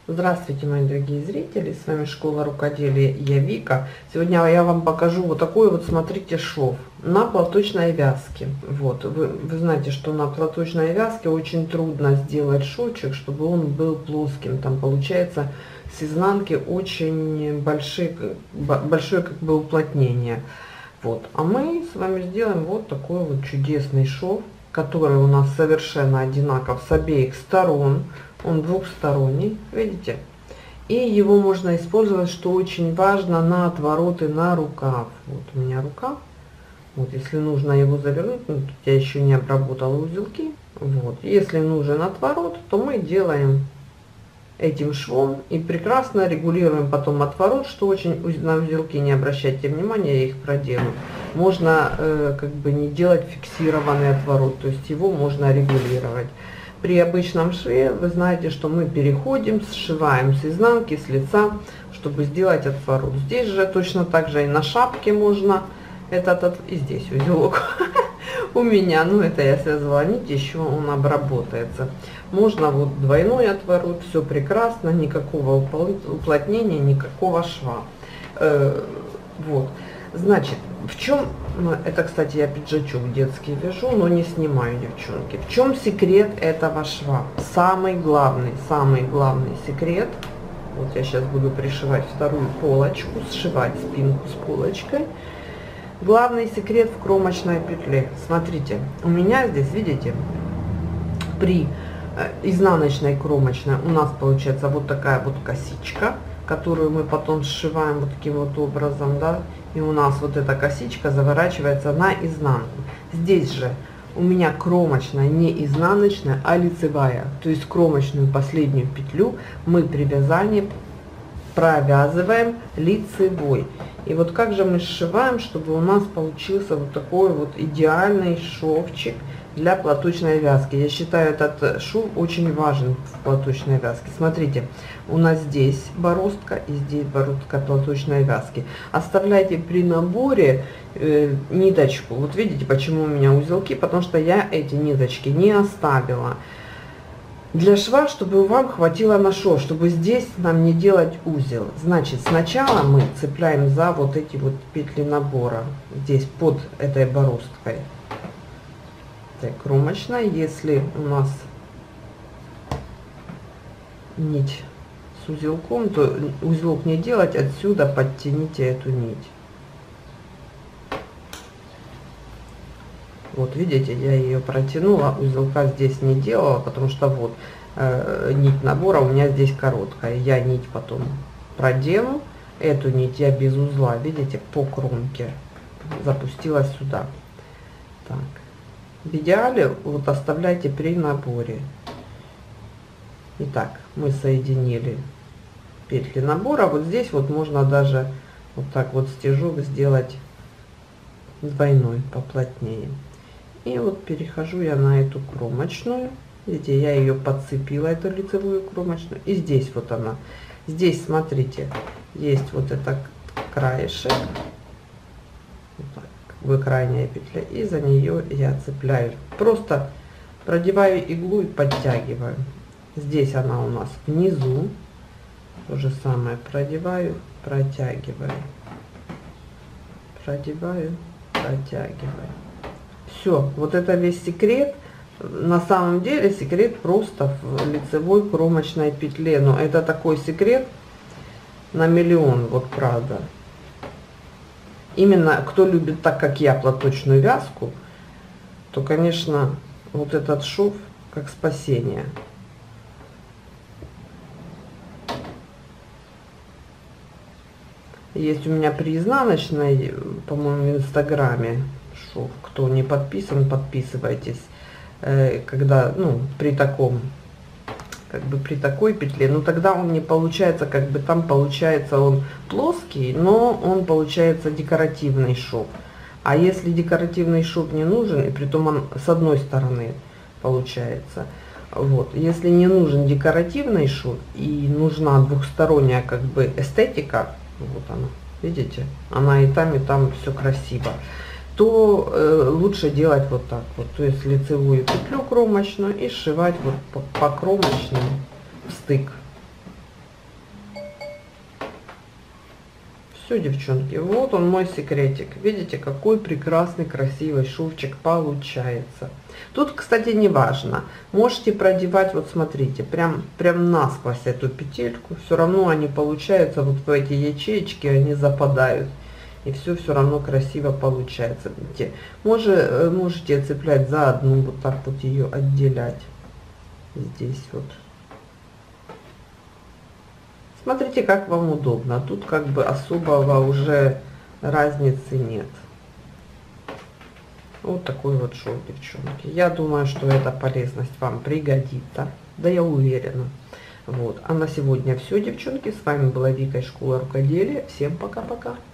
Здравствуйте, мои дорогие зрители, с вами Школа рукоделия, я Вика. Сегодня я вам покажу вот такой вот, смотрите, шов на платочной вязке. Вот, вы знаете, что на платочной вязке очень трудно сделать шовчик, чтобы он был плоским. Там получается с изнанки очень большое как бы уплотнение. Вот, а мы с вами сделаем вот такой вот чудесный шов, который у нас совершенно одинаков с обеих сторон. Он двухсторонний, видите, и его можно использовать, что очень важно, на отвороты на рукав. Вот у меня рукав, вот если нужно его завернуть, ну, тут я еще не обработала узелки, вот, если нужен отворот, то мы делаем этим швом и прекрасно регулируем потом отворот, что очень на узелки не обращайте внимания, я их проделаю. Можно как бы не делать фиксированный отворот, то есть его можно регулировать. При обычном шве вы знаете, что мы переходим, сшиваем с изнанки, с лица, чтобы сделать отворот. Здесь же точно так же и на шапке можно и здесь узелок у меня, ну это я связывала нить, еще он обработается. Можно вот двойной отворот, все прекрасно, никакого уплотнения, никакого шва. Вот, значит, в чем это, кстати, я пиджачок детский вяжу, но не снимаю, девчонки. В чем секрет этого шва? Самый главный секрет. Вот я сейчас буду пришивать вторую полочку, сшивать спинку с полочкой. Главный секрет в кромочной петле. Смотрите, у меня здесь, видите, при изнаночной кромочной у нас получается вот такая вот косичка, которую мы потом сшиваем вот таким вот образом, да, и у нас вот эта косичка заворачивается на изнанку. Здесь же у меня кромочная не изнаночная, а лицевая, то есть кромочную последнюю петлю мы при вязании провязываем лицевой. И вот как же мы сшиваем, чтобы у нас получился вот такой вот идеальный шовчик для платочной вязки. Я считаю, этот шов очень важен в платочной вязке. Смотрите, у нас здесь бороздка и здесь бороздка платочной вязки. Оставляйте при наборе ниточку. Вот видите, почему у меня узелки, потому что я эти ниточки не оставила для шва, чтобы вам хватило на шов, чтобы здесь нам не делать узел. Значит, сначала мы цепляем за вот эти вот петли набора здесь под этой бороздкой кромочной. Если у нас нить с узелком, то узелок не делать, отсюда подтяните эту нить. Вот видите, я ее протянула, узелка здесь не делала, потому что вот нить набора у меня здесь короткая. Я нить потом продену, эту нить я без узла, видите, по кромке запустила сюда. Так, в идеале вот оставляйте при наборе. Итак, мы соединили петли набора. Вот здесь вот можно даже вот так вот стежок сделать двойной, поплотнее. И вот перехожу я на эту кромочную. Видите, я ее подцепила, эту лицевую кромочную. И здесь вот она. Здесь, смотрите, есть вот это краешек. Вот так, как бы крайняя петля. И за нее я цепляю. Просто продеваю иглу и подтягиваю. Здесь она у нас внизу. То же самое продеваю, протягиваю. Продеваю, протягиваю. Все, вот это весь секрет. На самом деле секрет просто в лицевой кромочной петле, но это такой секрет на миллион, вот правда. Именно кто любит так, как я, платочную вязку, то, конечно, вот этот шов как спасение. Есть у меня при изнаночной, по-моему, в инстаграме шов. Кто не подписан, подписывайтесь. Когда, ну, при таком, как бы при такой петле, но тогда он не получается, как бы там получается он плоский, но он получается декоративный шов. А если декоративный шов не нужен, и притом он с одной стороны получается, вот, если не нужен декоративный шов и нужна двухсторонняя как бы эстетика, вот она, видите, она и там все красиво, то лучше делать вот так вот, то есть лицевую петлю кромочную и сшивать вот по кромочной в стык. Все, девчонки, вот он мой секретик. Видите, какой прекрасный, красивый шовчик получается. Тут, кстати, не важно. Можете продевать, вот смотрите, прям насквозь эту петельку. Все равно они получаются, вот в эти ячеечки, они западают. И все равно красиво получается. Видите, можете цеплять за одну, вот так вот ее отделять. Здесь вот. Смотрите, как вам удобно. Тут как бы особого уже разницы нет. Вот такой вот шов, девчонки. Я думаю, что эта полезность вам пригодится. Да, я уверена. Вот. А на сегодня все, девчонки. С вами была Вика из Школы Рукоделия. Всем пока-пока.